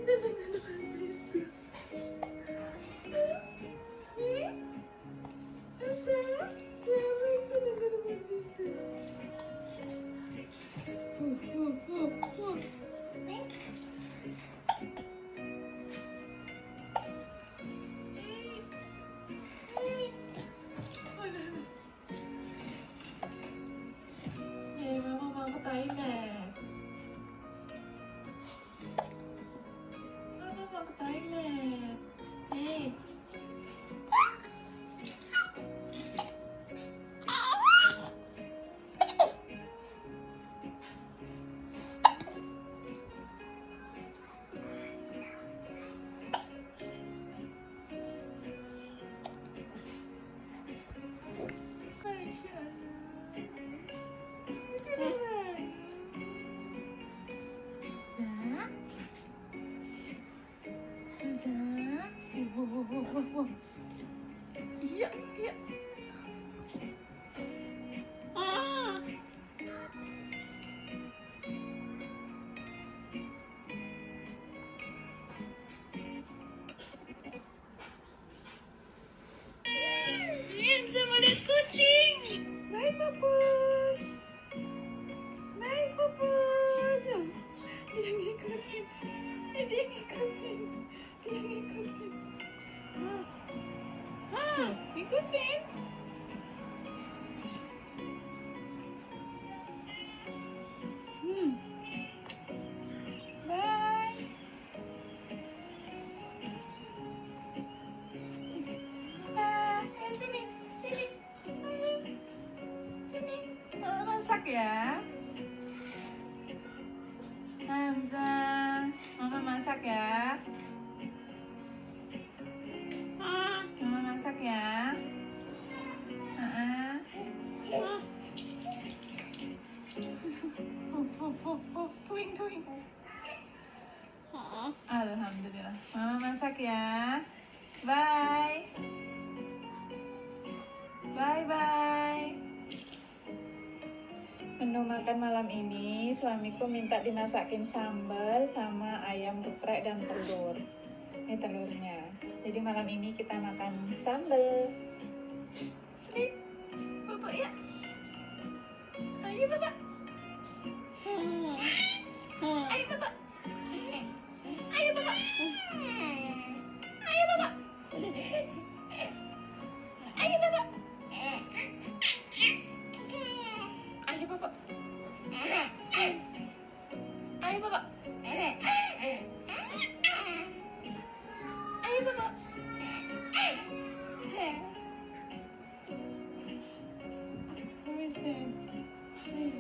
Iya, iya. Hamza mau lihat kucing. Baik, Papus. Baik, Papus. Dia ngikutin. Dia ngikutin. Dia ngikutin. Ikutin. Bye. Sini, sini. Sini. Mama masak ya. Hamza, Mama masak ya. Mama masak ya. Tuing, tuing. Alhamdulillah. Mama masak ya. Bye. Bye-bye. Menu makan malam ini suamiku minta dimasakin sambal sama ayam geprek dan telur. Ini telurnya. Jadi malam ini kita makan sambal. Sini, Bapak ya. Ayo Bapak. Ayo Bapak. Ayo Bapak. Ayo Bapak. Ayo Bapak. Ayo Bapak. Ayo Bapak. Ayo Bapak. Who is that? Say.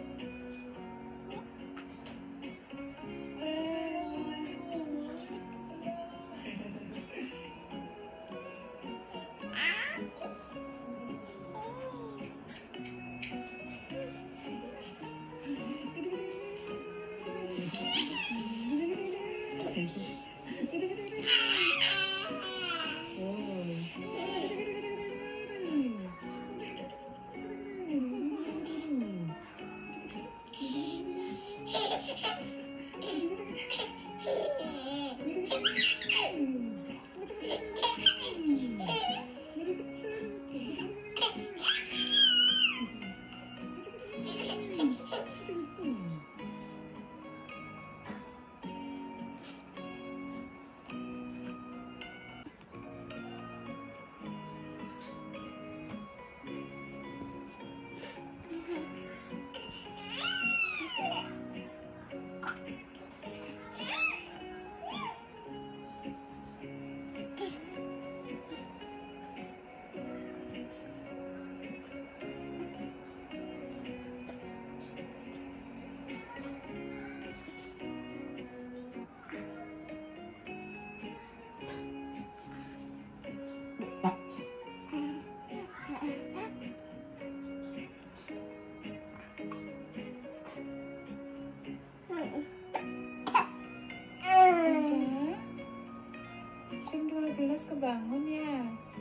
Jam 12 kebangun ya.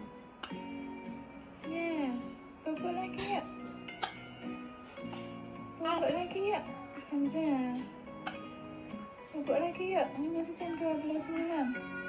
Ya, bobok lagi ya. Bobok lagi ya, Hamza. Bubuk lagi ya, ini masih jam 12 malam.